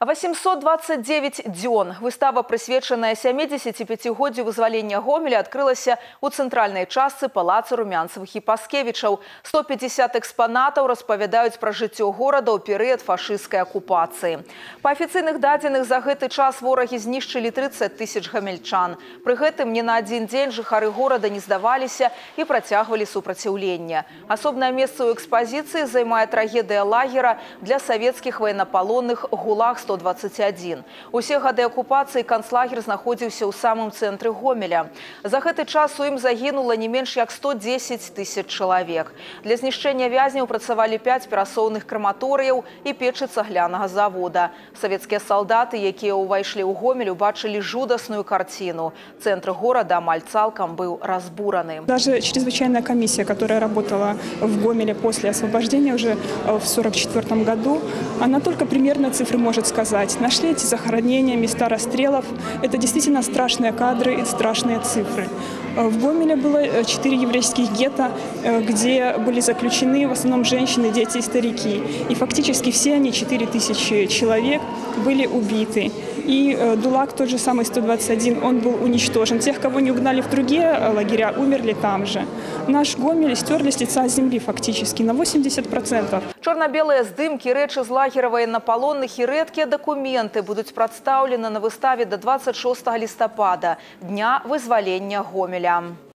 829 дзён. Выстава, прысвечаная 75-годдзю вызвалення Гомеля, адкрылася ў цэнтральнай частцы палаца Румянцевых і Паскевічаў. 150 экспанатаў распавядаюць пра жыццё горада ў перыяд фашысцкай акупацыі. Па афіцыйных дадзеных, за гэты час ворагі знішчылі 30 тысяч гамельчан. Пры гэтым ні на адзін дзень жыхары горада не здаваліся і працягвалі супраціўленне. Асобнае месца ў экспазіцыі займае трагедыя лагера для савецкіх военнапалонных «ГУЛАГ 121». Усе гады акупацыі канцлагер знаходзіўся ў самым цэнтры Гомеля. За гэты час у ім загінула не менш як 110 тысяч чалавек. Для знішчэння вязняў працавалі 5 перасоўных краматорыяў і печы цаглянага завода. Савецкія салдаты, якія ўвайшлі ў Гомель, убачылі жудасную карціну. Цэнтр горада амаль цалкам быў разбураны. Даже чрезвычайная комиссия, которая работала в Гомеле после освобождения уже в 1944 году, она только примерно цифры может сказать. Нашли эти захоронения, места расстрелов. Это действительно страшные кадры и страшные цифры. В Гомеле было 4 еврейских гетто, где были заключены в основном женщины, дети и старики. И фактически все они, 4000 человек, были убиты. И ГУЛАГ, тот же самый 121, он был уничтожен. Тех, кого не угнали в другие лагеря, умерли там же. Наш Гомель стерли с лица земли фактически на 80%. Чорна-белыя здымкі, рэчы з лагера военнапалонных і рэдкія дакументы будуць прадстаўлены на выставе до 26 лістапада, дня вызвалення Гомеля.